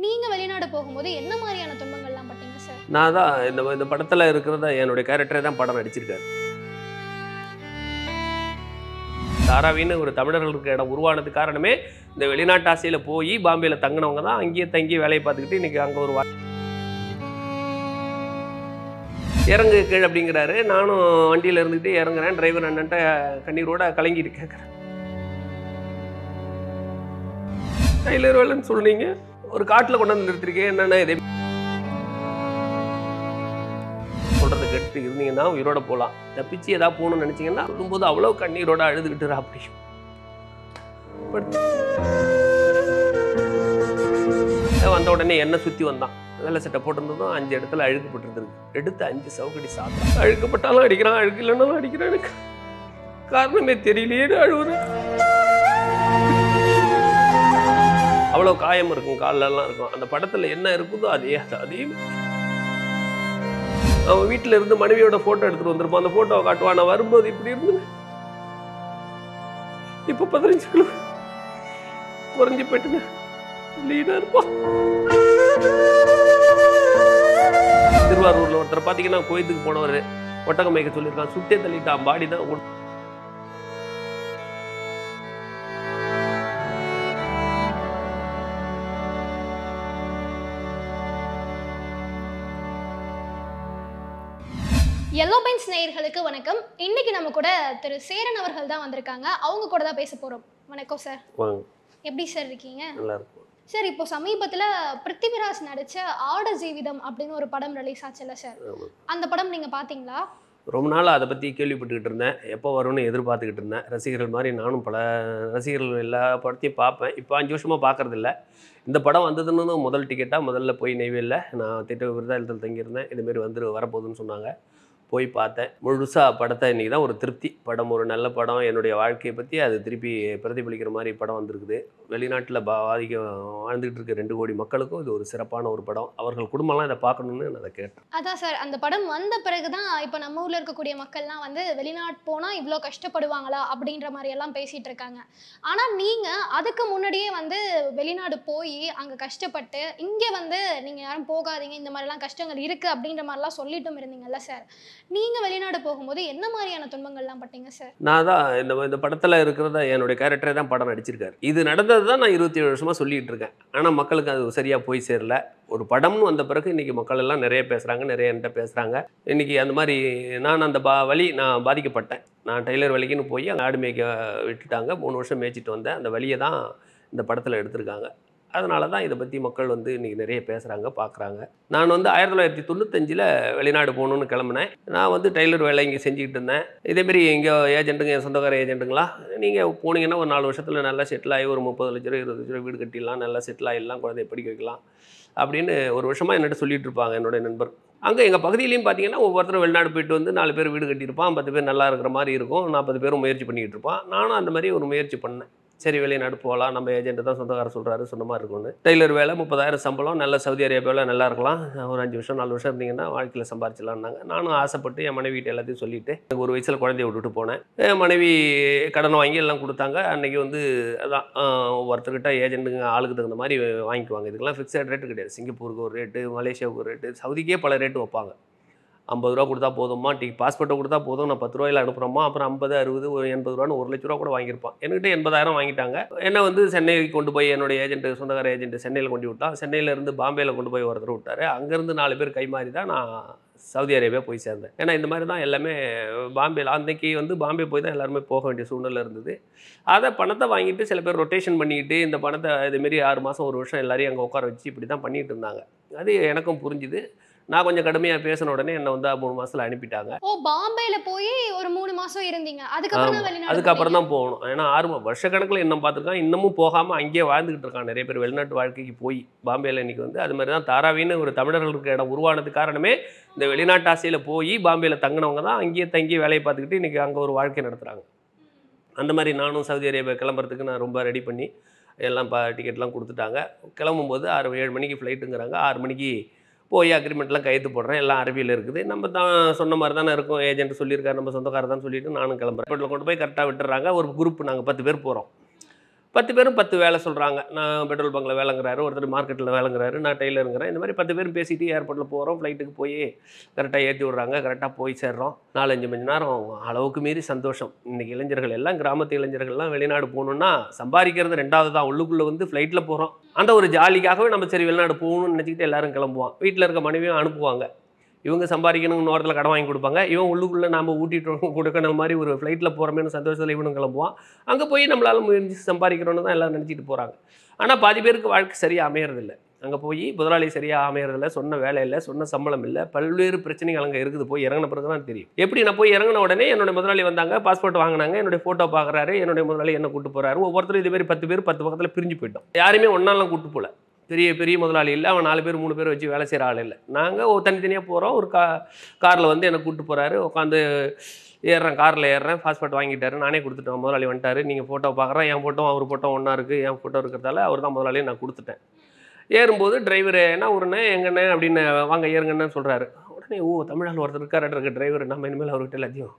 நீங்க வெளிநாடு போகும்போது என்ன மாதிரியான துன்பங்கள்லாம் பட்டீங்க சார்? நான் தான் இந்த படத்துல இருக்கிறத என்னுடைய கேரக்டரே தான் படம் நடிச்சிருக்காரு. தாராவின்னு ஒரு தமிழர்களுக்கு இடம் உருவானதுக்கு காரணமே இந்த வெளிநாட்டு ஆசையில போய் பாம்பேல தங்கினவங்க தான் அங்கேயே தங்கி வேலையை பார்த்துக்கிட்டு இன்னைக்கு அங்கே ஒரு இறங்கு கீழே அப்படிங்கிறாரு. நானும் வண்டியில் இருந்துக்கிட்டு இறங்குறேன். டிரைவர் அண்ணன்ட்ட கண்ணீரோட கலங்கிட்டு கேட்குறேன், டெய்லர் வேலைன்னு சொன்னீங்க, ஒரு காட்டில் கொண்டாந்து நிறுத்திருக்கேன், என்னென்ன இதே சொல்கிறத கேட்டு இருந்தீங்கன்னா உயிரோட போகலாம், தப்பிச்சு ஏதாவது போகணும்னு நினச்சிங்கன்னா சொல்லும்போது அவ்வளோ கண்ணீரோட அழுதுகிட்டு அப்படி வந்த உடனே என்ன சுற்றி வந்தான். வெள்ளை சட்டை போட்டிருந்ததும் 5 இடத்துல அழுக்கப்பட்டிருந்துருக்கு. எடுத்து 5 சவுக்கடி சாப்பிட்டான். அழுக்கப்பட்டாலும் அடிக்கிறான், அழுக்கு இல்லைன்னாலும் அடிக்கிறான். எனக்கு காரணமே தெரியலையே அழுவுறேன். அவ்வளோ காயம் இருக்கும், காலெல்லாம் இருக்கும். அந்த படத்தில் என்ன இருக்குதோ அதே அவன் வீட்டில் இருந்து மனைவியோட ஃபோட்டோ எடுத்துகிட்டு வந்திருப்பான். அந்த ஃபோட்டோவை காட்டுவான். நான் வரும்போது இப்படி இருந்து இப்போ 15 கிலோ குறைஞ்சி போயிட்டுங்க, லீனாக இருப்பான். திருவாரூரில் ஒருத்தர் பார்த்தீங்கன்னா கோயிலுக்கு போனவர் ஒட்டகம் மேய்க்க சொல்லியிருக்கான். சுட்டே தள்ளிட்டான், பாடி தான். எல்லோ பென்ஸ் நேயர்களுக்கு வணக்கம். இன்னைக்கு நம்ம கூட திரு சேரன் அவர்கள் தான் வந்திருக்காங்க. அவங்க கூட தான் பேச போறோம். வணக்கம் சார். எப்படி சார் இருக்கீங்க? நல்லா இருக்கும் சார். இப்போ சமீபத்தில் பிருத்திவிராஜ் நடிச்ச ஆட ஜீவிதம் அப்படின்னு ஒரு படம் ரிலீஸ் ஆச்சுல்ல சார், அந்த படம் நீங்க பாத்தீங்களா? ரொம்ப நாள் அதை பற்றி கேள்விப்பட்டுக்கிட்டு இருந்தேன். எப்போ வரும்னு எதிர்பார்த்துக்கிட்டு இருந்தேன். ரசிகர்கள் மாதிரி நானும் பல ரசிகர்கள் எல்லா படத்தையும் பார்ப்பேன். இப்போ 5 வருஷமாக பார்க்குறதில்ல. இந்த படம் வந்ததுன்னு முதல் டிக்கெட்டாக முதல்ல போய் நெய்வேலியில் நான் விருதாலயத்தில் தங்கியிருந்தேன். இதுமாரி வரப்போகுதுன்னு சொன்னாங்க. போய் பார்த்தேன். முழுசாக படத்தை இன்றைக்கி தான் ஒரு திருப்தி. படம் ஒரு நல்ல படம், என்னுடைய வாழ்க்கையை பற்றி அது திருப்பி பிரதிபலிக்கிற மாதிரி படம் வந்திருக்குது. வெளிநாட்டில் வாழ்ந்துகிட்டு இருக்க 2 கோடி மக்களுக்கும் இது ஒரு சிறப்பான ஒரு படம். அவர்கள் குடும்பம்லாம் இதை பார்க்கணுன்னு நான் அதை கேட்டேன். அதான் சார், அந்த படம் வந்த பிறகு தான் இப்போ நம்ம ஊரில் இருக்கக்கூடிய மக்கள்லாம் வெளிநாட்டு போனால் இவ்வளோ கஷ்டப்படுவாங்களா அப்படின்ற மாதிரியெல்லாம் பேசிகிட்டு இருக்காங்க. ஆனால் நீங்கள் அதுக்கு முன்னாடியே வெளிநாடு போய் அங்கே கஷ்டப்பட்டு இங்கே நீங்கள் யாரும் போகாதீங்க, இந்த மாதிரிலாம் கஷ்டங்கள் இருக்குது அப்படின்ற மாதிரிலாம் சொல்லிட்டும் இருந்தீங்கல்ல சார். நீங்க வெளிநாடு போகும்போது என்ன மாதிரியான துன்பங்கள்லாம் பட்டீங்க சார்? நான் தான் இந்த படத்தில் இருக்கிறத என்னுடைய கேரக்டரே தான் படம் நடிச்சிருக்காரு. இது நடந்தது தான் நான் 27 வருஷமாக சொல்லிகிட்டு இருக்கேன். ஆனால் மக்களுக்கு அது சரியாக போய் சேரல. ஒரு படம்னு வந்த பிறகு இன்றைக்கி மக்கள் எல்லாம் நிறைய பேசுகிறாங்க, நிறைய என்கிட்ட பேசுகிறாங்க. இன்றைக்கி அந்த மாதிரி நான் அந்த நான் பாதிக்கப்பட்டேன். நான் டெய்லர் வேலைக்குன்னு போய் அங்கே ஆடு மேய்க்க விட்டுட்டாங்க. 3 வருஷம் மேய்ச்சிட்டு வந்தேன். அந்த வழியை தான் இந்த படத்தில் எடுத்திருக்காங்க. அதனால தான் இதை பற்றி மக்கள் இன்றைக்கி நிறைய பேசுகிறாங்க, பார்க்குறாங்க. நான் 1995 வெளிநாடு போகணுன்னு கிளம்புனேன். நான் டெய்லர் வேலை இங்கே செஞ்சுக்கிட்டு இருந்தேன். இதேமாரி இங்கே ஏஜென்ட்டுங்க, என் சொந்தக்கார ஏஜென்ட்டுங்களா, நீங்கள் போனீங்கன்னா ஒரு 4 வருஷத்தில் நல்லா செட்டில் ஆகி ஒரு 30 லட்ச ரூபா 20 லட்ச ரூபா வீடு கட்டிடலாம், நல்லா செட்டில் ஆகிடலாம், குழந்தைய படிக்க வைக்கலாம் அப்படின்னு ஒரு வருஷமாக என்னட்ட சொல்லிட்டு இருப்பாங்க என்னுடைய நண்பர். அங்கே எங்கள் பகுதியிலையும் பார்த்தீங்கன்னா ஒவ்வொருத்தரும் வெளிநாடு போயிட்டு 4 பேர் வீடு கட்டியிருப்பான், 10 பேர் நல்லா இருக்கிற மாதிரி இருக்கும், 40 பேரும் முயற்சி பண்ணிக்கிட்டு இருப்பான். நானும் அந்த மாதிரி ஒரு முயற்சி பண்ணேன். சரி, வெளிநாடு போகலாம், நம்ம ஏஜென்ட்டு தான் சொந்தக்காரர் சொல்கிறாரு, சொன்ன மாதிரி இருக்கும்னு. டெய்லர் வேலை, 30,000 சம்பளம், நல்ல சவுதி அரேபியாவில் நல்லா இருக்கலாம், ஒரு 5 வருஷம் 4 வருஷம் இருந்தீங்கன்னா வாழ்க்கையில் சம்பாரிச்சிடலான்னாங்க. நானும் ஆசைப்பட்டு என் மனைவிகிட்ட எல்லாத்தையும் சொல்லிவிட்டு எனக்கு ஒரு வயசில் குழந்தைய விட்டுட்டு போனேன். என் மனைவி கடன் வாங்கி எல்லாம் கொடுத்தாங்க. அன்றைக்கி அதான் ஒவ்வொருத்தர்கிட்ட ஏஜென்ட்டுங்க ஆளுக்கு தகுந்த மாதிரி வாங்கிக்குவாங்க. இதுக்கெல்லாம் ஃபிக்ஸட் ரேட்டு கிடையாது. சிங்கப்பூருக்கு ஒரு ரேட்டு, மலேசியாவுக்கு ஒரு ரேட்டு, சவுதிக்கே பல ரேட்டு வைப்பாங்க. 50 ரூபா கொடுத்தா போதும்மா, பாஸ்போர்ட்டை கொடுத்தா போதும், நான் 10 ரூபாயில் அனுப்புகிறோமா, அப்புறம் 50, 60, 80 ரூபான்னு 1 லட்ச ரூபா கூட வாங்கியிருப்பான். என்கிட்ட 80,000 வாங்கிட்டாங்க. என்ன சென்னைக்கு கொண்டு போய் என்னுடைய ஏஜென்ட்டு, சொந்தக்கார ஏஜென்ட்டு சென்னையில் கொண்டு விட்டான். சென்னையிலேருந்து பாம்பேயில் கொண்டு போய் ஒருத்தர் விட்டார். அங்கேருந்து 4 பேர் கை மாறி தான் நான் சவுதி அரேபியா போய் சேர்ந்தேன். ஏன்னா இந்த மாதிரி தான் எல்லாமே பாம்பேயில் அன்றைக்கி பாம்பே போய் தான் எல்லாருமே போக வேண்டிய சூழ்நிலை இருந்தது. அதை பணத்தை வாங்கிட்டு சில பேர் ரொட்டேஷன் பண்ணிக்கிட்டு இந்த பணத்தை இதுமாரி 6 மாதம் 1 வருஷம் எல்லாரையும் அங்கே உட்கார வச்சு இப்படி தான் பண்ணிகிட்டு இருந்தாங்க. அது எனக்கும் புரிஞ்சுது. நான் கொஞ்சம் கடுமையாக பேசின உடனே என்னை 3 மாதத்தில் அனுப்பிட்டாங்க. ஓ, பாம்பேல போய் ஒரு 3 மாதம் இருந்தீங்க. அதுக்கப்புறம் தான் போகணும். ஏன்னா 6 வருஷக்கணக்கில் இன்னும் பார்த்துருக்கான். இன்னமும் போகாமல் அங்கேயே வாழ்ந்துக்கிட்டு இருக்கான். நிறைய பேர் வெளிநாட்டு வாழ்க்கைக்கு போய் பாம்பேயில் இன்றைக்கி அது மாதிரி தான் தாராவின்னு ஒரு தமிழர்களுக்கு இடம் உருவானதுக்கு காரணமே இந்த வெளிநாட்டு ஆசையில் போய் பாம்பேயில் தங்கினவங்க தான் அங்கேயே தங்கி வேலையை பார்த்துக்கிட்டு இன்றைக்கி அங்கே ஒரு வாழ்க்கை நடத்துகிறாங்க. அந்த மாதிரி நானும் சவுதி அரேபியா கிளம்புறதுக்கு நான் ரொம்ப ரெடி பண்ணி எல்லாம் டிக்கெட்லாம் கொடுத்துட்டாங்க. கிளம்பும்போது 7 மணிக்கு ஃப்ளைட்டுங்கிறாங்க. 6 மணிக்கு போய் அக்ரிமெண்ட்லாம் கையெழுத்து போடுறேன். எல்லாம் அரபியில் இருக்குது. நம்ம தான் சொன்ன மாதிரி தானே இருக்கும். ஏஜென்ட் சொல்லியிருக்காரு, நம்ம சொந்தக்காரர் தான் சொல்லிவிட்டு நானும் கிளம்புறேன். ஹோட்டலில் கொண்டு போய் கரெக்டாக விட்டுறாங்க. ஒரு குரூப் நாங்கள் 10 பேர் போகிறோம். 10 பேரும் 10 வேலை சொல்கிறாங்க. நான் பெட்ரோல் பங்கில் வேலைங்கிறாரு, ஒருத்தர் மார்க்கெட்டில் வேலைங்கிறாரு, நான் டெய்லருங்கிறேன். இந்த மாதிரி 10 பேரும் பேசிட்டு ஏர்போர்ட்டில் போகிறோம். ஃப்ளைட்டுக்கு போய் கரெக்டாக ஏற்றி விட்றாங்க. கரெக்டாக போய் சேர்றோம். 4-5 மணி நேரம் அளவுக்கு மீறி சந்தோஷம். இன்றைக்கி இளைஞர்கள் எல்லாம், கிராமத்து இளைஞர்கள்லாம் வெளிநாடு போகணுன்னா சம்பாதிக்கிறது 2வது தான். உள்ளுக்குள்ளே வந்து ஃப்ளைட்டில் போகிறோம். அந்த ஒரு ஜாலிக்காகவே நம்ம சரி வெளிநாடு போகணும்னு நினச்சிக்கிட்டு எல்லோரும் கிளம்புவோம். வீட்டில் இருக்க மனைவியும் அனுப்புவாங்க. இவங்க சம்பாதிக்கணும்னு ஓரத்தில் கடன் வாங்கி கொடுப்பாங்க. இவன் உள்ளுக்குள்ளே நாம் ஊட்டிட்டு கொடுக்கணும் மாதிரி ஒரு ஃப்ளைட்டில் போகிறோமேனு சந்தோஷத்தில் இவனும் கிளம்புவான். அங்கே போய் நம்மளால் முயற்சி சம்பாதிக்கிறோன்னு தான் எல்லோரும் நினச்சிட்டு போகிறாங்க. ஆனால் பாதி பேருக்கு வாழ்க்கை சரியாக அமையறதில்லை. அங்கே போய் முதலாளி சரியாக அமையறதில்லை, சொன்ன வேலை இல்லை, சொன்ன சம்பளம் இல்லை, பல்வேறு பிரச்சனைகள் அங்கே இருக்குது. போய் இறங்கின பிறகு தான் தெரியும். எப்படி நான் போய் இறங்கின உடனே என்னுடைய முதலாளி வந்தாங்க, பாஸ்போர்ட் வாங்கினாங்க, என்னுடைய ஃபோட்டோ பார்க்குறாரு, என்னுடைய முதலாளி என்ன கூட்டு போகிறாரு. ஒவ்வொருத்தரும் இதுமாரி 10 பேர் 10 பக்கத்தில் பிரிஞ்சு போயிட்டோம். யாருமே ஒன்றாலாம் கூட்டு போகல. பெரிய பெரிய முதலாளி இல்லை, அவன் 4 பேர் 3 பேர் வச்சு வேலை செய்கிற ஆள் இல்லை. நாங்கள் தனித்தனியாக போகிறோம். ஒரு காரில் வந்து என்னை கூப்பிட்டு போகிறாரு. உட்காந்து ஏறுறேன், காரில் ஏறுறேன். பாஸ்போர்ட் வாங்கிட்டாரு, நானே கொடுத்துட்டேன். முதலாளி வந்துட்டார். நீங்கள் ஃபோட்டோ பார்க்குறேன், என் ஃபோட்டோ அவர் ஃபோட்டோ ஒன்றா இருக்குது. என் ஃபோட்டோ இருக்கிறதால அவர் தான் முதலாளியை நான் கொடுத்துட்டேன். ஏறும்போது டிரைவர் என்ன ஊருண்ணே எங்கண்ணே அப்படின்னு வாங்க ஏறுங்கன்னு சொல்கிறாரு. உடனே தமிழால் ஒருத்தர் இருக்காரு டிரைவர், நம்ம இனிமேல் அவர்கிட்ட எல்லாத்தையும்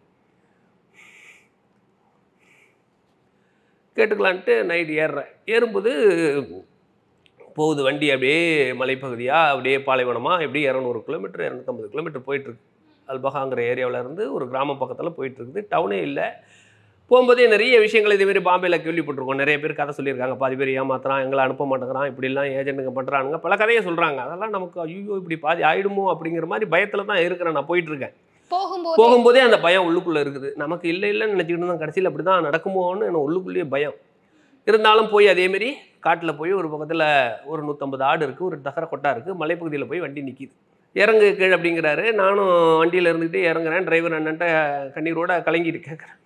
கேட்டுக்கலான்ட்டு நைட்டு ஏறுறேன். ஏறும்போது போகுது வண்டி அப்படியே மலைப்பகுதியாக, அப்படியே பாலைவனமாக, எப்படியே 200 கிலோமீட்டர் 250 கிலோமீட்டர் போயிட்டுருக்கு. அல்பஹாங்கிற ஏரியாவில் இருந்து ஒரு கிராம பக்கத்தில் போயிட்டுருக்குது. டவுனே இல்லை. போகும்போதே நிறைய விஷயங்கள் இதேமாரி பாம்பேயில் கேள்விப்பட்டிருக்கோம். நிறைய பேர் கதை சொல்லியிருக்காங்க. பாதி பேர் ஏமாத்துறான், எங்களை அனுப்ப மாட்டேங்கிறான், இப்படிலாம் ஏஜென்ட்டுங்க பண்ணுறானுங்க, பல கதையை சொல்கிறாங்க. அதெல்லாம் நமக்கு ஐயோ இப்படி பாதி ஆகிடுமோ அப்படிங்கிற மாதிரி பயத்தில் தான் இருக்கிறேன். நான் போயிட்டுருக்கேன். போகும்போதே அந்த பயம் உள்ளுக்குள்ளே இருக்குது. நமக்கு இல்லை இல்லைன்னு நினச்சிக்கிட்டு தான் கடைசியில் அப்படி தான் நடக்குமோன்னு எனக்கு உள்ளுக்குள்ளேயே பயம் இருந்தாலும் போய் அதேமாரி காட்டில் போய் ஒரு பக்கத்தில் ஒரு 150 ஆடு இருக்குது, ஒரு தகர கொட்டா இருக்குது. மலைப்பகுதியில் போய் வண்டி நிற்கிது. இறங்கு கீழே அப்படிங்கிறாரு. நானும் வண்டியில் இருந்துக்கிட்டே இறங்குறேன். டிரைவர் அண்ணன்ட்ட கண்ணீரோட கலங்கிட்டு கேட்குறேன்,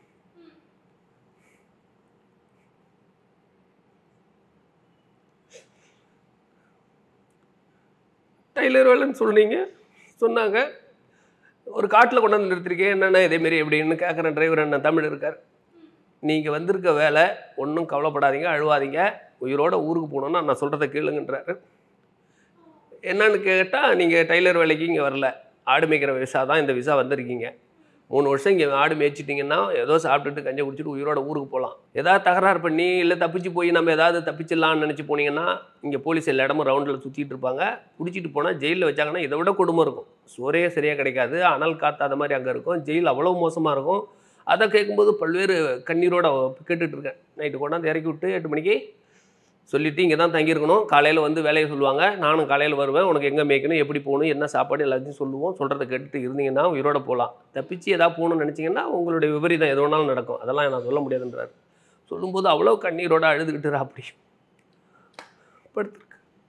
டெய்லர் வேலைன்னு சொன்னாங்க, ஒரு காட்டில் கொண்டாந்து நிறுத்திருக்கேன், என்னென்ன இதேமாரி எப்படின்னு கேட்குறேன். டிரைவர் அண்ணன் தமிழ் இருக்கார். நீங்கள் வந்திருக்க வேலை, ஒன்றும் கவலைப்படாதீங்க, அழுவாதீங்க, உயிரோட ஊருக்கு போகணுன்னா நான் சொல்கிறத கேளுங்கன்றாரு. என்னன்னு கேட்டால், நீங்கள் டெய்லர் வேலைக்கு இங்கே வரல, ஆடு மேய்க்கிற விசா தான் இந்த விசா வந்திருக்கீங்க. 3 வருஷம் இங்கே ஆடு மேய்ச்சிட்டிங்கன்னா ஏதோ சாப்பிட்டுட்டு கஞ்சை குடிச்சிட்டு உயிரோட ஊருக்கு போகலாம். ஏதாவது தகராறு பண்ணி இல்லை தப்பிச்சு போய் நம்ம ஏதாவது தப்பிச்சிடலான்னு நினச்சி போனீங்கன்னா இங்கே போலீஸ் எல்லா இடமும் ரவுண்டில் சுற்றிட்டு இருப்பாங்க. பிடிச்சிட்டு போனால் ஜெயிலில் வச்சாங்கன்னா இதை விட கொடுமை இருக்கும். சோறே சரியாக கிடைக்காது, அனல் காற்று அது மாதிரி அங்கே இருக்கும். ஜெயில் அவ்வளோ மோசமாக இருக்கும். அதை கேட்கும்போது பல்வேறு கண்ணீரோட கேட்டுட்ருக்கேன். நைட்டு கொண்டாந்து இறக்கி விட்டு 8 மணிக்கு சொல்லிவிட்டு இங்கே தான் தங்கியிருக்கணும், காலையில் வந்து வேலையை சொல்லுவாங்க, நானும் காலையில் வருவேன், உனக்கு எங்கே மேய்க்கணும், எப்படி போகணும், என்ன சாப்பாடு எல்லாத்தையும் சொல்லுவோம். சொல்கிறத கேட்டுட்டு இருந்தீங்கன்னா உயிரோட போகலாம். தப்பிச்சு எதாவது போகணும்னு நினச்சிங்கன்னா உங்களுடைய விபரீதம் எது வேணாலும் நடக்கும், அதெல்லாம் நான் சொல்ல முடியாதுன்றார். சொல்லும்போது அவ்வளோ கண்ணீரோட அழுதுகிட்டு அப்படி படுத்துருக்கு.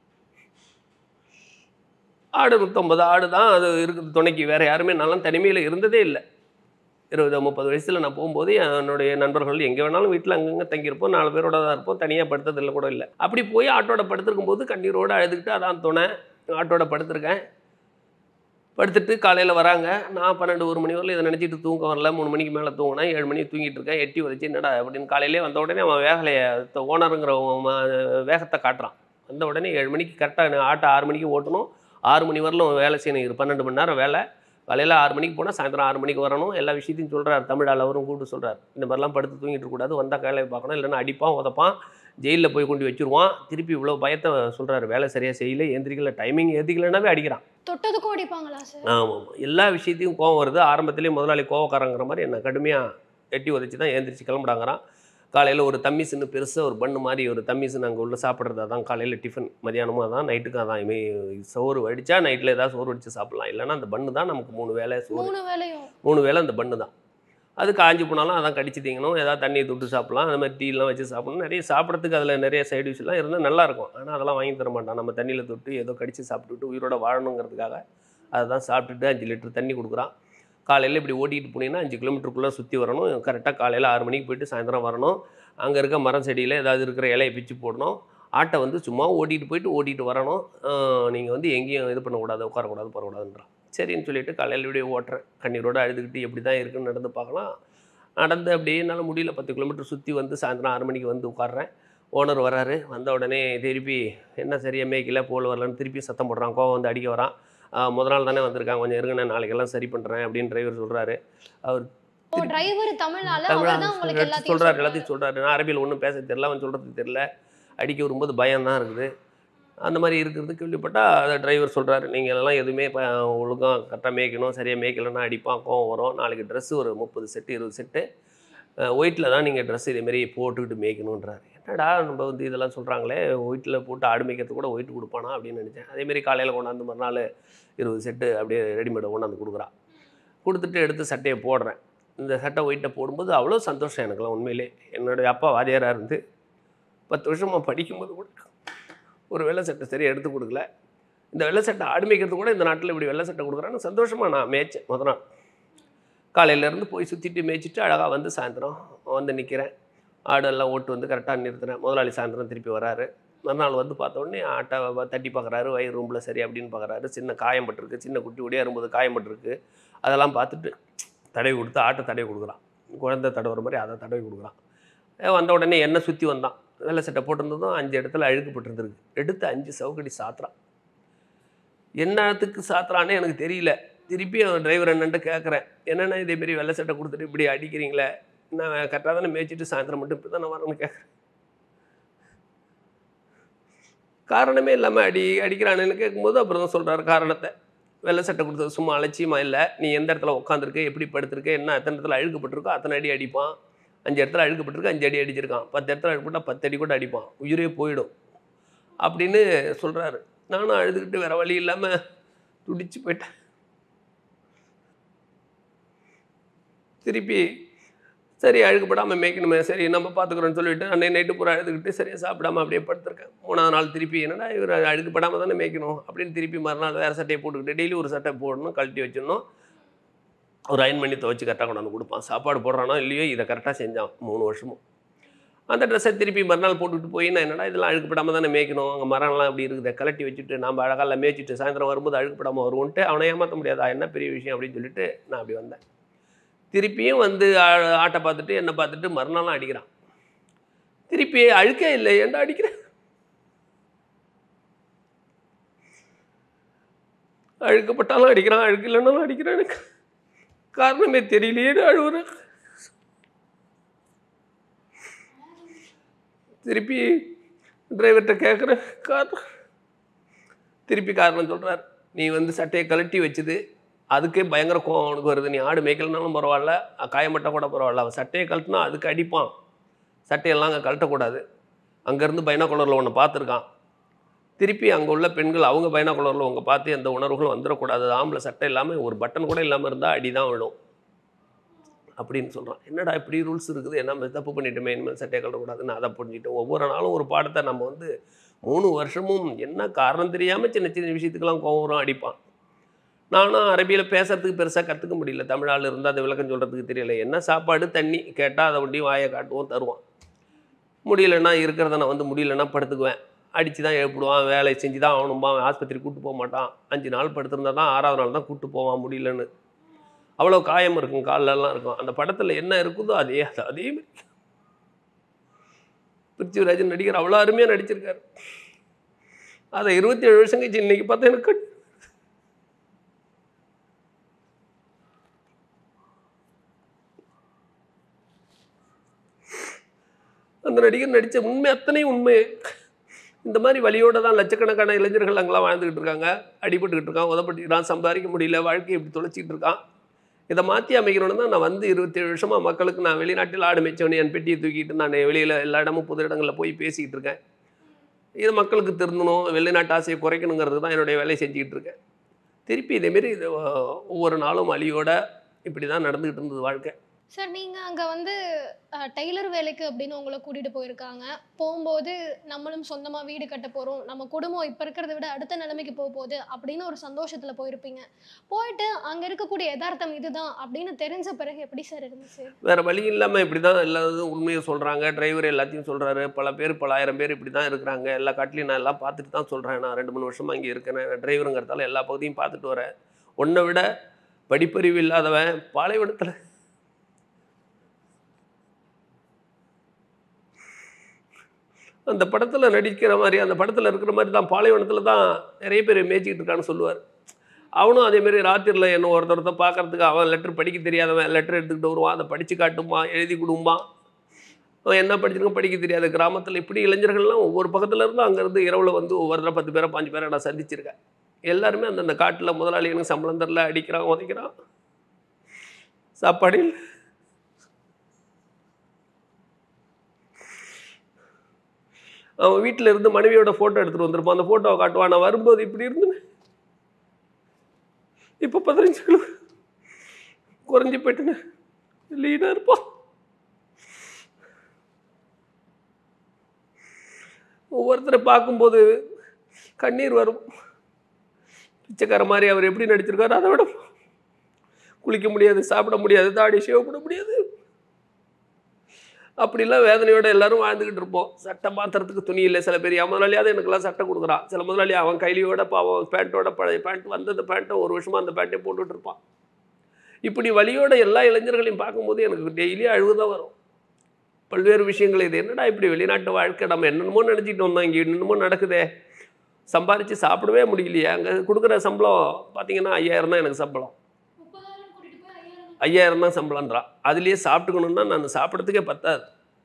ஆடு 150 ஆடு தான் அது இருக்குது துணைக்கு, வேறு யாருமே நான்லாம் தனிமையில் இருந்ததே இல்லை. 20-30 வயசில் நான் போகும்போது என்னுடைய நண்பர்கள் எங்கே வேணாலும் வீட்டில் அங்கங்கே தங்கியிருப்போம், 4 பேரோட தான் இருப்போம், தனியாக படுத்ததில்லை கூட இல்லை. அப்படி போய் ஆட்டோட படுத்துருக்கும் போது கண்ணீரோடு அழுதுகிட்டு அதான் துணை ஆட்டோட படுத்துருக்கேன். படுத்துட்டு காலையில் வராங்க. நான் 12-1 மணி வரல இதை நினச்சிட்டு தூங்க வரல. 3 மணிக்கு மேலே தூங்கினேன். 7 மணிக்கு தூங்கிட்டு இருக்கேன். எட்டி உதச்சி என்னடா அப்படின்னு காலையிலே வந்த உடனே அவன் வேகலையை ஓனருங்கிற வேகத்தை காட்டுறான். வந்த உடனே 7 மணிக்கு கரெக்டாக ஆட்டோ 6 மணிக்கு ஓட்டணும், 6 மணி வரலும் வேலை செய்யணும். 12 மணி நேரம் வேலை. காலையில் 6 மணிக்கு போனால் சாயந்தரம் 6 மணிக்கு வரணும். எல்லா விஷயத்தையும் சொல்கிறார். தமிழால் அவரும் கூப்பிட்டு சொல்கிறார், இந்த மாதிரிலாம் படுத்து தூங்கிட்டு இருக்கக்கூடாது, வந்தால் வேலையை பார்க்கணும், இல்லைன்னா அடிப்பான் உதப்பான், ஜெயிலில் போய் கொண்டு வச்சுருவான். திருப்பி இவ்வளோ பயத்தை சொல்கிறார். வேலை சரியாக செய்யலை, எந்திரிக்கல, டைமிங் ஏற்றிக்கலனாவே அடிக்கிறான். தொட்டதுக்கும் அடிப்பாங்களா சார்? ஆமாம், எல்லா விஷயத்தையும் கோவம் வருது. ஆரம்பத்திலே முதலாளி கோவக்காரங்கிற மாதிரி என்னை கடுமையாக எட்டி உதச்சி தான் ஏந்திரிச்சு கிளம்பிடாங்கிறான். காலையில் ஒரு தம்மிசுன்னு பெருசாக ஒரு பண்ணு மாதிரி ஒரு தம்மிசுன்னு அங்கே உள்ள சாப்பிட்றது தான் காலையில் டிஃபன், மதியானமும் அதான், நைட்டுக்கும் அதான். சோறு வடித்தா நைட்டில் ஏதாவது சோறு வடித்து சாப்பிட்லாம், இல்லைன்னா அந்த பண்ணு தான் நமக்கு 3 வேளை சோறு, 3 வேளை அந்த பண்ணு தான். அது காஞ்சி போனாலும் அதான் கடிச்சு தீங்கணும், ஏதாவது தண்ணியை தொட்டு சாப்பிட்லாம், அந்த மாதிரி டீலாம் வச்சு சாப்பிடணும். நிறைய சாப்பிட்றதுக்கு அதில் நிறைய சைடு டிஷ்லாம் இருந்தால் நல்லாயிருக்கும். ஆனால் அதெல்லாம் வாங்கி தர மாட்டான். நம்ம தண்ணியில் தொட்டு ஏதோ கடித்து சாப்பிட்டுட்டு உயிரோட வாழணுங்கிறதுக்காக அதை தான் சாப்பிட்டுட்டு 5 லிட்டர் தண்ணி கொடுக்குறான். காலையில் இப்படி ஓட்டிகிட்டு போனீங்கன்னா 5 கிலோமீட்டருக்குள்ளே சுற்றி வரணும். கரெக்டாக காலையில் 6 மணிக்கு போய்ட்டு சாயந்தரம் வரணும். அங்கே இருக்க மரம் செடியில் ஏதாவது இருக்கிற இலையை பிச்சு போடணும். ஆட்டை வந்து சும்மா ஓட்டிகிட்டு வரணும். நீங்கள் வந்து எங்கேயும் இது பண்ணக்கூடாது, உட்காரக்கூடாது, போகக்கூடாதுன்றான். சரின்னு சொல்லிவிட்டு காலையில் இப்படியே ஓட்டுறேன். கண்ணீரோடு அழுதுகிட்டு எப்படி தான் இருக்குன்னு நடந்து பார்க்கலாம். நடந்து அப்படியே என்னால் முடியல. 10 கிலோமீட்டர் சுற்றி வந்து சாயந்தரம் 6 மணிக்கு வந்து உட்காடுறேன். ஓனர் வராரு. வந்த உடனே திருப்பி என்ன சரியாக மேய்க்கல போல் வரலன்னு திருப்பி சத்தம் போடுறான். கோவம் வந்து அடிக்க வரான். முதல் நாள் தானே வந்திருக்காங்க, கொஞ்சம் இருங்கண்ணே, நாளைக்கெல்லாம் சரி பண்ணுறேன் அப்படின்னு டிரைவர் சொல்கிறாரு. அவர் ஓ டிரைவர் தமிழ்னால தமிழ் அவர் தான் உங்களுக்கு எல்லாத்தையும் சொல்கிறார், சொல்றாரு. எல்லாத்தையும் சொல்கிறாரு. நான் அரபியில் ஒன்றும் பேச தெரியல, அவன் சொல்கிறது தெரியல, அடிக்க வரும்போது பயம் தான் இருக்குது. அந்த மாதிரி இருக்கிறது கேள்விப்பட்டால் அதை டிரைவர் சொல்கிறாரு, நீங்கள் எல்லாம் எதுவுமே இப்போ ஒழுங்காக கரெக்டாக மேய்க்கணும், சரியாக மேய்க்கலன்னா அடிப்பான், கோவம் வரும். நாளைக்கு ட்ரெஸ்ஸு ஒரு 30 செட்டு 20 செட்டு ஒயிட்டில் தான் நீங்கள் ட்ரெஸ் இதேமாரி போட்டுக்கிட்டு மேய்க்கணுன்றாரு. என்னடா நம்ம வந்து இதெல்லாம் சொல்கிறாங்களே, ஒயிட்டில் போட்டு ஆடு மேய்க்கிறது கூட ஒயிட் கொடுப்பானா அப்படின்னு நினச்சேன். அதேமாரி காலையில் கொண்டாந்து மறுநாள் 20 செட்டு அப்படியே ரெடிமேடை கொண்டாந்து கொடுக்குறான். கொடுத்துட்டு எடுத்து சட்டையை போடுறேன். இந்த சட்டை ஒயிட்டை போடும்போது அவ்வளோ சந்தோஷம் எனக்குலாம். உண்மையிலே என்னுடைய அப்பா வாத்தியாராக இருந்து 10 வருஷமாக படிக்கும்போது கூட ஒரு வெள்ளை சட்டை சரியாக எடுத்து கொடுக்கல. இந்த வெள்ளை சட்டை ஆடு மேய்க்கிறது கூட இந்த நாட்டில் இப்படி வெள்ளை சட்டை கொடுக்குறான்னு சந்தோஷமாக நான் மேய்ச்சேன். முத நாள் காலையிலேருந்து போய் சுற்றிட்டு மேய்ச்சிட்டு அழகாக வந்து சாயந்தரம் வந்து நிற்கிறேன். ஆடெல்லாம் ஓட்டு வந்து கரெக்டாக நிறுத்துறேன். முதலாளி சாயந்தரம் திருப்பி வராரு. மறுநாள் வந்து பார்த்த உடனே ஆட்டை தட்டி பார்க்குறாரு, வயிறு ரூம்பில் சரி அப்படின்னு பார்க்குறாரு. சின்ன காயம் பட்டிருக்கு, சின்ன குட்டி ஒடியாரும்போது காயம் பட்டிருக்கு. அதெல்லாம் பார்த்துட்டு தடவி கொடுத்து ஆட்டை தடவி கொடுக்குறான். குழந்தை தடவுற மாதிரி அதை தடவி கொடுக்குறான். வந்த உடனே என்னை சுற்றி வந்தான். வெள்ளை சட்டை போட்டிருந்ததும் 5 இடத்துல அழுக்குப்பட்டிருந்துருக்கு. எடுத்து 5 சவுக்கடி சாத்துறான். என்னத்துக்கு சாத்துறானே எனக்கு தெரியல. திருப்பி அவன் டிரைவர் என்னன்ட்டு கேட்குறேன், என்னென்ன இதேமாரி வெள்ளை சட்டை கொடுத்துட்டு இப்படி அடிக்கிறீங்களே, நான் கரெக்டாக தானே மேய்ச்சிட்டு சாயந்தரம் மட்டும் இப்படி தான் நான் வரேன்னு கேட்குறேன். காரணமே இல்லாமல் அடிக்கிறானுன்னு கேட்கும்போது அப்புறம் தான் சொல்கிறாரு காரணத்தை. வெள்ளை சட்டை கொடுத்தது சும்மா அலட்சியமாக இல்லை, நீ எந்த இடத்துல உட்காந்துருக்க, எப்படி படுத்திருக்க, என்ன எத்தனை இடத்துல அழுக்கப்பட்டிருக்கோ அத்தனை அடி அடிப்பான். 5 இடத்துல அழுக்கப்பட்டிருக்கு 5 அடி அடிச்சிருக்கான். 10 இடத்துல அழுக்கப்பட்டால் 10 அடி கூட அடிப்பான், உயிரே போயிடும் அப்படின்னு சொல்கிறாரு. நானும் அழுதுகிட்டு வேறு வழி இல்லாமல் துடிச்சு போயிட்டேன். திருப்பி சரி அழுக்கப்படாமல் மேய்க்கணுமே, சரி நம்ம பார்த்துக்குறோன்னு சொல்லிவிட்டு அன்னைக்கு நைட்டு பூரா அழுதுகிட்டு சரியாக சாப்பிடாமல் அப்படியே படுத்திருக்கேன். 3ஆவது நாள் திருப்பி என்னடா இவர் அழுக்கப்படாமல் தானே மேய்க்கணும் அப்படின்னு திருப்பி மறுநாள் வேறு சட்டையை போட்டுக்கிட்டு டெய்லி ஒரு சட்டை போடணும், கழட்டி வச்சிடணும், ஒரு அயன் பண்ணி துவச்சி கரெக்டாக கொண்டாந்து கொடுப்பான். சாப்பாடு போடுறானோ இல்லையோ இதை கரெக்டாக செஞ்சான் 3 வருஷமும். அந்த ட்ரெஸ்ஸை திருப்பி மறுநாள் போட்டுக்கிட்டு போய் நான் என்னடா இதெல்லாம் அழுக்கப்படாமல் தானே மேய்க்கணும், அங்கே மரம்லாம் அப்படி இருக்குது, கலட்டி வச்சுட்டு நம்ம அழகால மேய்ச்சிட்டு சாயந்தரம் வரும்போது அழுக்கப்படாமல் வருவோன்ட்டு அவனை ஏமாற்ற முடியாதா, என்ன பெரிய விஷயம் அப்படின்னு சொல்லிட்டு நான் அப்படி வந்தேன். திருப்பியும் வந்து ஆட்டை பார்த்துட்டு என்னை பார்த்துட்டு மறுநாளும் அடிக்கிறான். திருப்பி அழுக்கே இல்லை ஏன்டா அடிக்கிறேன், அழுக்கப்பட்டாலும் அடிக்கிறான், அழுக்கு இல்லைன்னாலும் அடிக்கிறான், எனக்கு காரணமே தெரியலையே அழுவுறேன். திருப்பி டிரைவர்கிட்ட கேட்குறேன் காரணம். திருப்பி காரணம் சொல்கிறார், நீ வந்து சட்டையை கழட்டி வச்சுது அதுக்கே பயங்கர கோவம் அவனுக்கு வருது, நீ ஆடு மேய்க்கலனாலும் பரவாயில்ல, காயமட்டா கூட பரவாயில்ல, அவன் சட்டையை கழட்டினா அதுக்கு அடிப்பான், சட்டையெல்லாம் அங்கே கழட்டக்கூடாது, அங்கேருந்து பைனாகுலரில் ஒன்று பார்த்துருக்கான். திருப்பி அங்கே உள்ள பெண்கள் அவங்க பைனாகுலரில் உங்க பார்த்து எந்த உணர்வுகளும் வந்துடக்கூடாது, ஆம்பளை சட்டை இல்லாமல் ஒரு பட்டன் கூட இல்லாமல் இருந்தால் அடி தான் விழும் அப்படின்னு சொல்கிறான். என்னடா இப்படி ரூல்ஸ் இருக்குது, என்ன தப்பு பண்ணிட்டோமே, இனிமேல் சட்டையை கழட்டக்கூடாதுன்னு அதை புரிஞ்சுக்கிட்டோம். ஒவ்வொரு நாளும் ஒரு பாடத்தை நம்ம வந்து 3 வருஷமும் என்ன காரணம் தெரியாமல் சின்ன சின்ன விஷயத்துக்கெல்லாம் கோவம் வரும், அடிப்பான். நானும் அரபியில் பேசுறதுக்கு பெருசாக கற்றுக்க முடியல, தமிழால் இருந்தால் அதை விளக்கம் சொல்கிறதுக்கு தெரியல. என்ன சாப்பாடு தண்ணி கேட்டால் அதை ஒண்டி வாயை காட்டுவோம் தருவான். முடியலைன்னா இருக்கிறத நான் வந்து முடியலைன்னா படுத்துக்குவேன், அடித்து தான் எழுப்பிடுவான், வேலை செஞ்சு தான் ஆகணும்பா, ஆஸ்பத்திரி கூப்பிட்டு போக மாட்டான், 5 நாள் படுத்திருந்தா தான் 6ஆவது நாள் தான் கூப்பிட்டு போவான் முடியலன்னு. அவ்வளோ காயம் இருக்கும், காலெல்லாம் இருக்கும். அந்த படத்தில் என்ன இருக்குதோ அதே மாதிரி பிருத்திவிராஜன் நடிகர் அவ்வளோ அருமையாக நடிச்சிருக்காரு. அதை 27 வருஷம் கழிச்சு இன்னைக்கு பார்த்தா எனக்கு அந்த நடிகர் நடித்த உண்மை அத்தனை உண்மை. இந்த மாதிரி வழியோடு தான் லட்சக்கணக்கான இளைஞர்கள் அங்கெல்லாம் வாழ்ந்துக்கிட்டு இருக்காங்க, அடிபட்டுக்கிட்டு இருக்கான், உதப்பட்டுக்கிறான், சம்பாதிக்க முடியல, வாழ்க்கையை இப்படி தொலைச்சிக்கிட்டு இருக்கான். இதை மாற்றி அமைக்கணும்னு தான் நான் வந்து 27 வருஷமாக மக்களுக்கு நான் வெளிநாட்டில் ஆடு மேய்ச்சவனே என் பெட்டியை தூக்கிட்டு நான் வெளியில் எல்லா இடமும் பொது இடங்களில் போய் பேசிக்கிட்டு இருக்கேன். இது மக்களுக்கு திருந்தணும், வெளிநாட்டு ஆசையை குறைக்கணுங்கிறது தான் என்னுடைய வேலையை செஞ்சுக்கிட்டு இருக்கேன். திருப்பி இதேமாரி இது ஒவ்வொரு நாளும் வழியோட இப்படி தான் நடந்துக்கிட்டு இருந்தது வாழ்க்கை. சார் நீங்கள் அங்கே வந்து டெய்லர் வேலைக்கு அப்படின்னு உங்களை கூட்டிகிட்டு போயிருக்காங்க. போகும்போது நம்மளும் சொந்தமாக வீடு கட்ட போகிறோம், நம்ம குடும்பம் இப்போ இருக்கிறத விட அடுத்த நிலைமைக்கு போக போகுது அப்படின்னு ஒரு சந்தோஷத்தில் போயிருப்பீங்க. போயிட்டு அங்கே இருக்கக்கூடிய யதார்த்தம் இதுதான் அப்படின்னு தெரிஞ்ச பிறகு எப்படி சார் இருந்துச்சு? வேறு வழி இல்லாமல் இப்படி தான் எல்லாரும் உண்மையை சொல்கிறாங்க, டிரைவர் எல்லாத்தையும் சொல்கிறாரு, பல பேர் பல ஆயிரம் பேர் இப்படி தான் இருக்கிறாங்க. எல்லா காட்டிலையும் நான் எல்லாம் பார்த்துட்டு தான் சொல்கிறேன். நான் 2-3 வருஷமாக இங்கே இருக்கிறேன், டிரைவருங்கிறதால எல்லா பகுதியும் பார்த்துட்டு வரேன். ஒன்றை விட படிப்பறிவு இல்லாதவன் பாலைவனத்தில் அந்த படத்தில் நடிக்கிற மாதிரி, அந்த படத்தில் இருக்கிற மாதிரி தான் பாலைவனத்தில் தான் நிறைய பேர் மேய்ச்சிக்கிட்டு இருக்கான்னு சொல்லுவார். அவனும் அதேமாரி ராத்திரியில் என்ன ஒருத்தரத்தை பார்க்கறதுக்கு அவன் லெட்டர் படிக்க தெரியாதவன் லெட்டர் எடுத்துக்கிட்டு வருவான், அதை படித்து காட்டுமா, எழுதி கொடுப்பான். அவன் என்ன படிச்சிருக்க படிக்க தெரியாத கிராமத்தில் இப்படி இளைஞர்கள்லாம் ஒவ்வொரு பக்கத்தில் இருந்தும் அங்கேருந்து இரவில் வந்து ஒவ்வொரு தடவை 10 பேரை 5 பேரை நான் சந்திச்சிருக்கேன். எல்லாருமே அந்தந்த காட்டில் முதலாளி எனக்கு சம்பளம் தரல, அடிக்கிறான், உதைக்கிறான், சாப்பாடு இல்லை. அவன் வீட்டில் இருந்து மனைவியோட ஃபோட்டோ எடுத்துகிட்டு வந்திருப்பான். அந்த ஃபோட்டோவை காட்டுவான், நான் வரும்போது இப்படி இருந்தேன், இப்போ 15 கிலோ குறைஞ்சி போயிட்டுன்னு லீனாக இருப்பான். ஒவ்வொருத்தரை பார்க்கும்போது கண்ணீர் வரும். பிச்சைக்கார மாதிரி அவர் எப்படி நடிச்சிருக்காரு, அதை விட குளிக்க முடியாது, சாப்பிட முடியாது, தாடி ஷேவ் பண்ண முடியாது. அப்படிலாம் வேதனையோட எல்லாரும் வாழ்ந்துக்கிட்டு இருப்போம். சட்டை மாத்திரத்துக்கு துணி இல்லை. சில பேர் என் முதலாளியாவது எனக்குலாம் சட்டை கொடுக்குறான். சில முதலாளி அவன் கைலியோட அவன் பேண்ட்டோட பழைய பேண்ட் வந்தது பேண்ட்டை ஒரு வருஷமாக அந்த பேண்ட்டை போட்டுட்டு இருப்பான். இப்படி வழியோட எல்லா இளைஞர்களையும் பார்க்கும்போது எனக்கு டெய்லி அழுகுதான் வரும். பல்வேறு விஷயங்கள் இது என்னடா இப்படி வெளிநாட்டு வாழ்க்கை, நம்ம என்னென்னமோ நினச்சிட்டு வந்தோம், இங்கே என்னென்னமோ நடக்குதே, சம்பாரித்து சாப்பிடவே முடியலையே. அங்கே கொடுக்குற சம்பளம் பார்த்தீங்கன்னா 5000 தான் எனக்கு சம்பளம். 5000 தான் சம்பளம்ன்றான். அதுலேயே சாப்பிட்டுக்கணும்னா நான் சாப்பிட்றதுக்கே பத்தாது.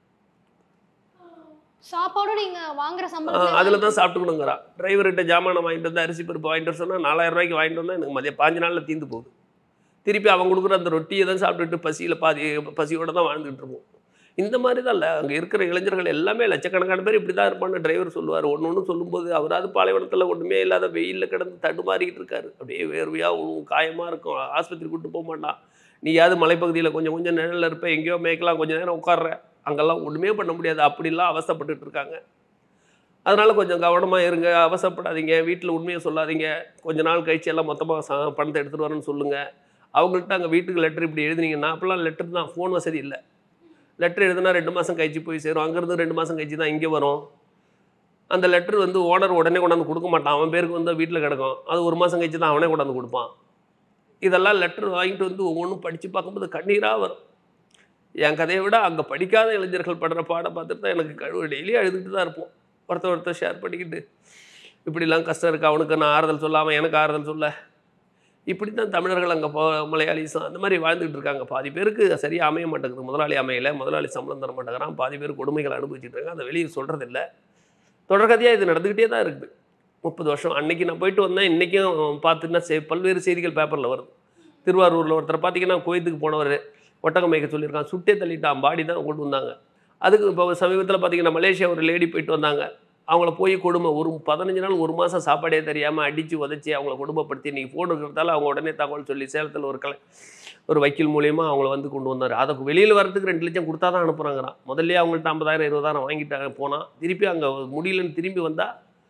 சாப்பாடும் நீங்க வாங்குற சம்பளம் அதில் தான் சாப்பிட்டுக்கணுங்கிறான். டிரைவர்கிட்ட ஜாமானை வாங்கிட்டு வந்து அரிசி பருப்பு வாங்கிட்டு வர சொன்னால் 4000 ரூபாய்க்கு வாங்கிட்டு வந்தால் எனக்கு மதியம் 5 நாளில் தீர்ந்து போகுது. திருப்பி அவன் கொடுக்குற அந்த ரொட்டியை தான் சாப்பிட்டுட்டு பசியில் பசியோடு தான் வாழ்ந்துகிட்டு இருப்போம். இந்த மாதிரி தான் இல்லை, அங்கே இருக்கிற இளைஞர்கள் எல்லாமே லட்சக்கணக்கான பேர் இப்படி தான் இருப்பான்னு டிரைவர் சொல்லுவார். ஒன்று சொல்லும்போது அவராது பாலைவனத்தில் ஒன்றுமே இல்லாத வெயிலில் கிடந்து தடுமாறிக்கிட்டு இருக்காரு. அப்படியே வேர்வையாக காயமாக இருக்கும். ஆஸ்பத்திரி கூப்பிட்டு போக மாட்டான். நீயாவது மலைப்பகுதியில் கொஞ்சம் கொஞ்சம் நிழலில் இருப்ப, எங்கேயோ மேய்க்கலாம், கொஞ்சம் நேரம் உட்கார்ற, அங்கெல்லாம் ஒன்றுமே பண்ண முடியாது. அப்படிலாம் அவசப்பட்டுட்டு இருக்காங்க. அதனால் கொஞ்சம் கவனமாக இருங்க, அவசப்படாதீங்க, வீட்டில் உண்மையை சொல்லாதீங்க, கொஞ்ச நாள் கழிச்சு எல்லாம் மொத்தமாக பணத்தை எடுத்துகிட்டு வரேன்னு சொல்லுங்கள். அவங்கள்ட்ட அங்கே வீட்டுக்கு லெட்டர் இப்படி எழுதுனீங்கன்னா, அப்போல்லாம் லெட்டர் தான், ஃபோன் வசதி இல்லை. லெட்டர் எழுதுனா 2 மாதம் கழிச்சு போய் சேரும். அங்கேருந்து 2 மாதம் கழிச்சு தான் இங்கே வரும். அந்த லெட்டர் வந்து ஓனர் உடனே கொண்டாந்து கொடுக்க மாட்டான். அவன் பேருக்கு வந்து வீட்டில் கிடக்கும். அது 1 மாதம் கழிச்சு தான் அவனே கொண்டாந்து கொடுப்பான். இதெல்லாம் லெட்டர் வாங்கிட்டு வந்து ஒவ்வொன்றும் படித்து பார்க்கும்போது கண்ணீராக வரும். என் கதையை விட அங்கே படிக்காத இளைஞர்கள் படுற பாடம் பார்த்துட்டு தான் எனக்கு டெய்லி அழுதுகிட்டு தான் இருப்போம். ஒருத்தர் ஷேர் பண்ணிக்கிட்டு இப்படிலாம் கஷ்டம் இருக்குது, அவனுக்கு நான் ஆறுதல் சொல்லாமல் எனக்கு ஆறுதல் சொல்ல. இப்படி தான் தமிழர்கள் அங்கே மலையாளிஸ் அந்த மாதிரி வாழ்ந்துகிட்டு இருக்காங்க. பாதி பேருக்கு சரியாக அமைய மாட்டேங்குது. முதலாளி அமையலை, முதலாளி சம்பளம் தர மாட்டேங்கிறான், பாதி பேர் கொடுமைகளை அனுபவிச்சுட்டு இருக்காங்க. அதை வெளியே சொல்கிறதில்ல. தொடர்கதையாக இது நடந்துக்கிட்டே தான் இருக்குது. 30 வருஷம். அன்றைக்கி நான் போயிட்டு வந்தேன், இன்றைக்கும் பார்த்துன்னா பல்வேறு செய்திகள் பேப்பரில் வருது. திருவாரூரில் ஒருத்தர் பார்த்தீங்கன்னா கோயத்துக்கு போனவர் ஒட்டகம் மேய்க்க சொல்லியிருக்கான், சுட்டே தள்ளிட்டான், பாடி தான் கொண்டு வந்தாங்க. அதுக்கு இப்போ சமீபத்தில் பார்த்தீங்கன்னா மலேசியா ஒரு லேடி போயிட்டு வந்தாங்க. அவங்கள போய் கொடுமை, ஒரு 15 நாள் 1 மாதம் சாப்பாடே தெரியாமல் அடித்து உதச்சி அவங்கள கொடுமைப்படுத்தி இன்றைக்கி ஃபோன் இருக்கிறதால அவங்க உடனே தகவல் சொல்லி சேலத்தில் ஒரு வக்கீல் மூலியமாக அவங்கள வந்து கொண்டு வந்தார். அதுக்கு வெளியில் வரதுக்கு 2 லட்சம் கொடுத்தா தான் அனுப்புகிறாங்கிறான். முதல்ல அவங்கள்ட்ட 50,000 20,000 வாங்கிட்டாங்க. போனால் திருப்பி அங்கே முடியலன்னு திரும்பி வந்தால்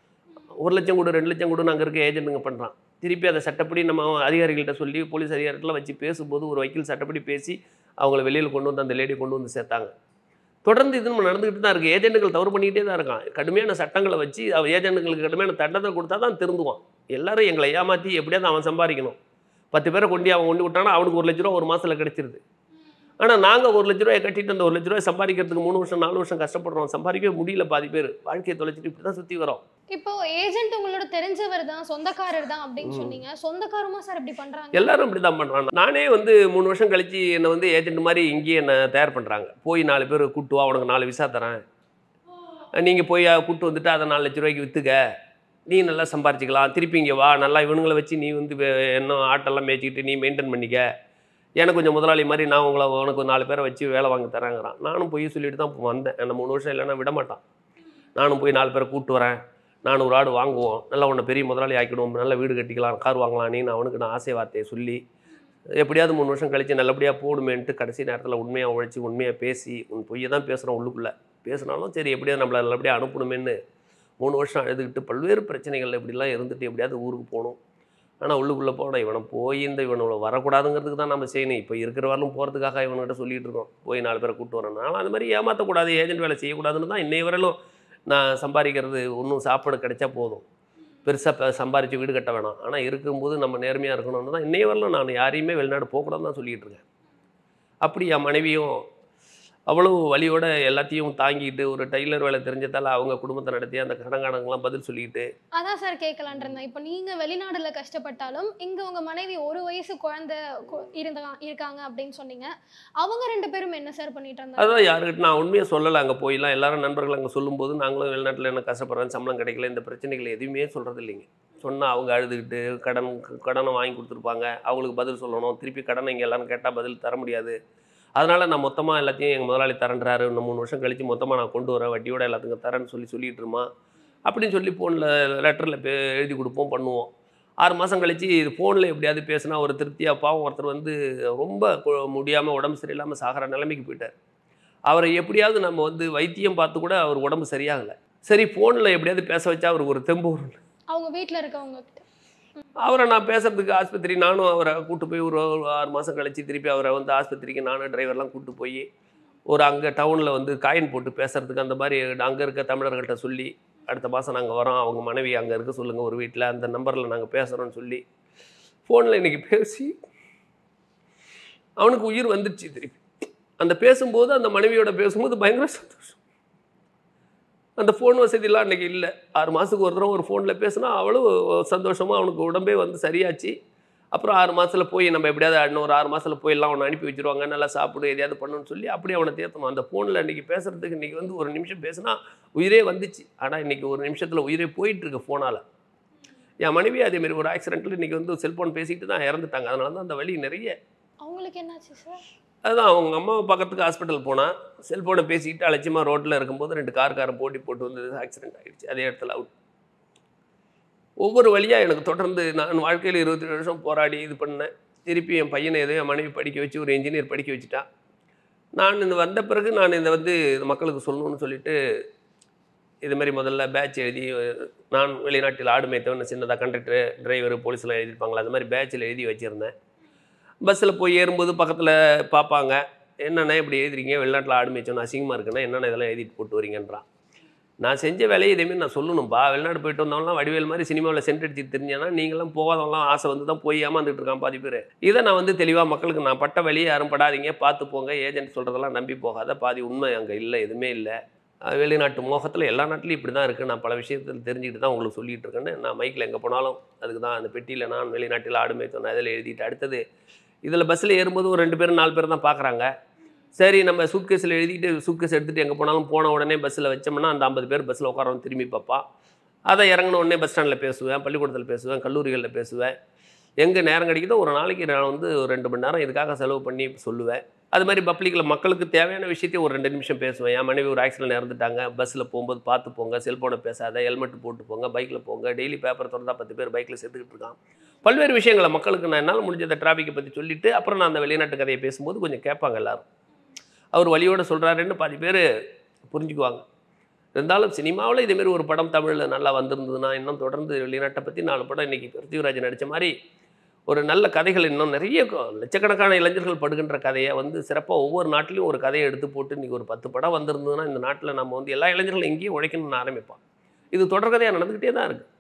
1 லட்சம் கொடு 2 லட்சம் கொடுன்னு அங்கே இருக்க ஏஜென்ட்டுங்க பண்ணுறான். திருப்பி அதை சட்டப்படி நம்ம அதிகாரிகள்கிட்ட சொல்லி போலீஸ் அதிகாரிகள்லாம் வச்சு பேசும்போது ஒரு வக்கீல் சட்டப்படி பேசி அவங்கள வெளியில் கொண்டு வந்து அந்த லேடியை கொண்டு வந்து சேர்த்தாங்க. தொடர்ந்து இது நம்ம நடந்துக்கிட்டு தான் இருக்குது. ஏஜென்ட்டுகள் தவறு பண்ணிக்கிட்டே தான் இருக்கான். கடுமையான சட்டங்களை வச்சு ஏஜென்ட்டுகளுக்கு கடுமையான தண்டனை கொடுத்தா தான் திருந்துவான். எல்லாரும் எங்களை ஏமாற்றி எப்படியாவது அவன் சம்பாதிக்கணும். 10 பேரை அவன் கொண்டு விட்டானா அவனுக்கு 1 லட்ச ரூபா ஒரு மாதத்தில் கிடைச்சிருது. ஆனால் நாங்கள் 1 லட்ச ரூபாயை கட்டிட்டு அந்த 1 லட்ச ரூபாய் சம்பாதிக்கிறதுக்கு 3 வருஷம் 4 வருஷம் கஷ்டப்படுறோம். சம்பாதிக்கவே முடியல. பாதி பேர் வாழ்க்கையை தொலைச்சிட்டு இப்படி தான் சுற்றி வரோம். இப்போ ஏஜென்ட் உங்களோட தெரிஞ்சவர் தான், சொந்தக்காரர் தான் அப்படின்னு சொன்னீங்க. சொந்தக்காரமா சார் இப்படி பண்றாங்க? எல்லாரும் இப்படி தான் பண்ணுறாங்க. நானே வந்து 3 வருஷம் கழிச்சு என்னை வந்து ஏஜென்ட் மாதிரி இங்கேயே என்னை தயார் பண்ணுறாங்க. போய் 4 பேர் கூட்டு வா, உனக்கு 4 விசா தரேன், நீங்கள் போய் கூப்பிட்டு வந்துட்டு அதை 4 லட்ச ரூபாய்க்கு விற்றுக்க, நீ நல்லா சம்பாரிச்சிக்கலாம், திருப்பி இங்கே வா, நல்லா இவனுங்களை வச்சு நீ வந்து என்ன ஆட்டெல்லாம் மேய்ச்சிக்கிட்டு நீ மெயின்டைன் பண்ணிக்க, எனக்கு கொஞ்சம் முதலாளி மாதிரி நான் உனக்கு 4 பேரை வச்சு வேலை வாங்கி தரேங்கிறான். நானும் போய் சொல்லிட்டு தான் வந்தேன். என்ன 3 வருஷம் இல்லைன்னா விட மாட்டான். நானும் போய் 4 பேரை கூப்பிட்டு வரேன், 400 ஆடு வாங்குவோம், நல்லா உன்னை பெரிய முதலாளி ஆக்கிடுவோம், நல்ல வீடு கட்டிக்கலாம், கார் வாங்கலாம், நீ அவனுக்கு நான் ஆசை வார்த்தையை சொல்லி எப்படியாவது 3 வருஷம் கழித்து நல்லபடியாக போடுமேன்ட்டு கடைசி நேரத்தில் உண்மையாக உழைச்சி உண்மையாக பேசி பொய்யை தான் பேசுகிறோம் உள்ளுக்குள்ளே, பேசினாலும் சரி எப்படியாவது நம்மளை நல்லபடியாக அனுப்பணுமேன்னு 3 வருஷம் அழுதுகிட்டு பல்வேறு பிரச்சனைகள் இப்படிலாம் இருந்துட்டு எப்படியாவது ஊருக்கு போகணும். ஆனால் உள்ளுக்குள்ளே போட இவனை போய் இவனோட வரக்கூடாதுங்கிறதுக்கு தான் நம்ம செய்யணும். இப்போ இருக்கிற வரலும் போகிறதுக்காக இவன்கிட்ட சொல்லிகிட்டு இருக்கோம், போய் 4 பேரை கூப்பிட்டு வரேன். ஆனால் அது மாதிரி ஏமாற்றக்கூடாது, ஏஜென்ட் வேலை செய்யக்கூடாதுன்னு தான் இன்னைய வரலும் நான் சம்பாதிக்கிறது. ஒன்றும் சாப்பாடு கிடைச்சா போதும், பெருசாக சம்பாரித்து வீடு கட்ட வேணாம். ஆனால் இருக்கும்போது நம்ம நேர்மையாக இருக்கணும்னு தான் இன்னைய வரலும் நான் யாரையுமே வெளிநாடு போகக்கூடாதுன்னு தான் சொல்லிகிட்டு இருக்கேன். அப்படி என் மனைவியும் அவ்வளவு வலியோட எல்லாத்தையும் தாங்கிட்டு ஒரு டெய்லர் வேலை தெரிஞ்சதால அவங்க குடும்பத்தை நடத்தி அந்த கடன்காரங்களாம் பதில் சொல்லிட்டு. அதான் சார் கேட்கலான் இருந்தேன். இப்போ நீங்க வெளிநாடுல கஷ்டப்பட்டாலும், இங்க உங்க மனைவி 1 வயசு குழந்தை இருக்காங்க அப்படின்னு சொன்னீங்க. அவங்க 2 பேரும் என்ன சார் பண்ணிட்டு இருந்தாங்க? அதான் யாருக்கிட்ட நான் உண்மையை சொல்லலை. அங்கே போயெல்லாம் எல்லாரும் நண்பர்கள் அங்கே சொல்லும்போது நாங்களும் வெளிநாட்டில் என்ன கஷ்டப்படுறேன், சம்பளம் கிடைக்கல, இந்த பிரச்சனைகள் எதுவுமே சொல்கிறது இல்லைங்க. சொன்னால் அவங்க அழுதுகிட்டு கடனை வாங்கி கொடுத்துருப்பாங்க. அவங்களுக்கு பதில் சொல்லணும். திருப்பி கடனை இங்கே எல்லாரும் கேட்டால் பதில் தர முடியாது. அதனால் நான் மொத்தமாக எல்லாத்தையும் எங்கள் முதலாளி தரேன்றாரு, இன்னும் 3 வருஷம் கழித்து மொத்தமாக நான் கொண்டு வரேன், வட்டியோட எல்லாத்துக்கும் தரேன்னு சொல்லிட்டு இருமா அப்படின்னு சொல்லி ஃபோனில் லெட்டரில் எழுதி கொடுப்போம், பண்ணுவோம். 6 மாதம் கழித்து இது ஃபோனில் எப்படியாவது பேசினா ஒரு திருப்தியாக. பாவம் ஒருத்தர் வந்து ரொம்ப முடியாமல் உடம்பு சரியில்லாமல் சாகிற நிலைமைக்கு போயிட்டார். அவரை எப்படியாவது நம்ம வந்து வைத்தியம் பார்த்து கூட அவர் உடம்பு சரியாகலை. சரி ஃபோனில் எப்படியாவது பேச வச்சா அவருக்கு ஒரு தெம்பு வரும். அவங்க வீட்டில் இருக்கவங்க கிட்ட அவரை நான் பேசுறதுக்கு ஆஸ்பத்திரி நானும் அவரை கூப்பிட்டு போய் ஒரு 6 மாதம் கழித்து திருப்பி அவரை வந்து ஆஸ்பத்திரிக்கு நானும் டிரைவர்லாம் கூப்பிட்டு போய் ஒரு அங்கே டவுனில் வந்து காயின் போட்டு பேசுறதுக்கு அந்த மாதிரி அங்கே இருக்க தமிழர்கள்ட்ட சொல்லி, அடுத்த மாதம் நாங்கள் வரோம், அவங்க மனைவி அங்கே இருக்க சொல்லுங்கள் ஒரு வீட்டில், அந்த நம்பரில் நாங்கள் பேசுகிறோன்னு சொல்லி ஃபோனில் இன்றைக்கி பேசி அவனுக்கு உயிர் வந்துடுச்சு. திருப்பி அந்த பேசும்போது அந்த மனைவியோட பேசும்போது பயங்கர சந்தோஷம். அந்த ஃபோன் வசதியெல்லாம் அன்றைக்கி இல்லை. 6 மாதத்துக்கு ஒரு தடவை ஒரு ஃபோனில் பேசினா அவ்வளோ சந்தோஷமாக அவனுக்கு உடம்பே வந்து சரியாச்சு. அப்புறம் 6 மாதத்தில் போய் நம்ம எப்படியாவது இன்னும் ஒரு 6 மாதத்தில் போயெல்லாம் அவனை அனுப்பி வச்சுருவாங்க, நல்லா சாப்பிடு எதையாவது பண்ணணும்னு சொல்லி அப்படியே அவனை தேர்த்தணும். அந்த ஃபோனில் இன்றைக்கி பேசுகிறதுக்கு இன்றைக்கி வந்து ஒரு நிமிஷம் பேசினா உயிரே வந்துச்சு. ஆனால் இன்றைக்கி ஒரு நிமிஷத்தில் உயிரே போயிட்டுருக்கு ஃபோனால். என் மனைவி அதேமாரி ஒரு ஆக்சிடெண்ட்டில் இன்றைக்கி வந்து செல்ஃபோன் பேசிக்கிட்டு தான் இறந்துட்டாங்க. அதனால தான் அந்த வலி நிறைய. அவங்களுக்கு என்னாச்சு சார்? அதுதான் அவங்க அம்மாவை பார்க்கறதுக்கு ஹாஸ்பிட்டல் போனால் செல்ஃபோனை பேசிக்கிட்டு அலட்சியமாக ரோட்டில் இருக்கும்போது 2 காரன் போட்டு வந்து ஆக்சிடென்ட் ஆகிடுச்சு. அதே இடத்துல அவுட். ஒவ்வொரு வழியாக எனக்கு தொடர்ந்து நான் வாழ்க்கையில் 27 வருஷம் போராடி இது பண்ணேன். திருப்பி என் பையனை என் மனைவி படிக்க வச்சு ஒரு இன்ஜினியர் படிக்க வச்சுட்டான். நான் இந்த வந்த பிறகு நான் இதை வந்து மக்களுக்கு சொல்லணும்னு சொல்லிட்டு இதுமாரி முதல்ல பேட்ச் எழுதி, நான் வெளிநாட்டில் ஆடு மேய்த்தவன் சின்னதாக கண்டக்டரு டிரைவரு போலீஸில் எழுதியிருப்பாங்களா, அது மாதிரி பேட்சில் எழுதி வச்சுருந்தேன். பஸ்ஸில் போய் ஏறும்போது பக்கத்தில் பார்ப்பாங்க, என்னென்ன இப்படி எழுதுறீங்க, வெளிநாட்டில் ஆடு மேய்ச்சோன்னு அசிங்கமாக இருக்குன்னா என்னென்ன இதெல்லாம் எழுதிட்டு போட்டு வரீங்கன்றான். நான் செஞ்ச வேலையை இதேமாரி நான் சொல்லணும்ப்பா. வெளிநாடு போயிட்டு வந்தவங்களாம் வடிவேல் மாதிரி சினிமாவில் சென்ட் அடிச்சு தெரிஞ்சானா நீங்களாம் போகாதவங்களாம் ஆசை வந்து தான் போய் ஏமாந்துட்டு இருக்கான் பாதி பேர். இதை நான் வந்து தெளிவாக மக்களுக்கு நான் பட்ட வழியை யாரும் படாதீங்க, பார்த்து போங்க, ஏஜென்ட் சொல்கிறதெல்லாம் நம்பி போகாத, பாதி உண்மை அங்கே இல்லை, எதுவுமே இல்லை. வெளிநாட்டு மோகத்தில் எல்லா நாட்டிலையும் இப்படி தான் இருக்குது, நான் பல விஷயத்தில் தெரிஞ்சுக்கிட்டு தான் உங்களுக்கு சொல்லிகிட்டு இருக்கேன்னு நான் மைக்கில் எங்கே போனாலும் அதுக்கு தான் அந்த பெட்டியில் நான் வெளிநாட்டில் ஆடு மேய்த்தோன்னு அதில் எழுதிட்டு அடுத்தது இதில் பஸ்ஸில் ஏறும்போது ஒரு 2 பேர் 4 பேர் தான் பார்க்குறாங்க. சரி நம்ம சூட்கேஸில் எழுதிட்டு சூட்கேஸ் எடுத்துகிட்டு எங்கே போனாலும் போன உடனே பஸ்ஸில் வச்சோம்னா அந்த 50 பேர் பஸ்ஸில் உட்காரவன் திரும்பி பார்ப்பான். அதை இறங்கின உடனே பஸ் ஸ்டாண்டில் பேசுவேன், பள்ளிக்கூடத்தில் பேசுவேன், கல்லூரிகளில் பேசுவேன். எங்கே நேரம் கிடைக்குதோ ஒரு நாளைக்கு நான் வந்து ஒரு 2 மணி நேரம் இதுக்காக செலவு பண்ணி சொல்லுவேன். அது மாதிரி பப்ளிக்கில் மக்களுக்கு தேவையான விஷயத்தையும் ஒரு 2 நிமிஷம் பேசுவேன். என் மனைவி ஒரு ஆக்சிடென்ட் இறந்துட்டாங்க, பஸ்ஸில் போகும்போது பார்த்து போங்க, செல்ஃபோனை பேசாத, ஹெல்மெட் போட்டு போங்க, பைக்கில் போங்க, டெய்லி பேப்பர் திறந்தா 10 பேர் பைக்கில் செத்துக்கிட்டு இருக்கான். பல்வேறு விஷயங்களை மக்களுக்கு நான் என்னால் முடிஞ்ச டிராஃபிக்கை பற்றி சொல்லிவிட்டு அப்புறம் நான் அந்த வெளிநாட்டு கதையை பேசும்போது கொஞ்சம் கேட்பாங்க எல்லோரும். அவர் வழியோடு சொல்கிறாருன்னு பாதி பேர் புரிஞ்சுக்குவாங்க. இருந்தாலும் சினிமாவில் இதேமாரி ஒரு படம் தமிழில் நல்லா வந்திருந்ததுன்னா இன்னும் தொடர்ந்து வெளிநாட்டை பற்றி 4 படம் இன்றைக்கி பிருத்திவிராஜ் நடித்த மாதிரி ஒரு நல்ல கதைகள் இன்னும் நிறைய லட்சக்கணக்கான இளைஞர்கள் படுகின்ற கதையை வந்து சிறப்பாக ஒவ்வொரு நாட்டிலையும் ஒரு கதையை எடுத்து போட்டு இன்றைக்கி ஒரு 10 படம் வந்திருந்ததுன்னா இந்த நாட்டில் நம்ம வந்து எல்லா இளைஞர்களும் எங்கேயும் உழைக்கணும்னு ஆரம்பிப்பான். இது தொடர்கதையாக நடந்துக்கிட்டே தான் இருக்குது.